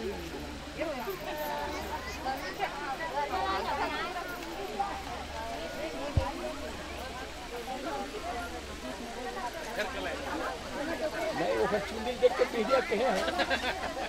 नहीं वो चुंडी देख के पीढ़िया कहे हैं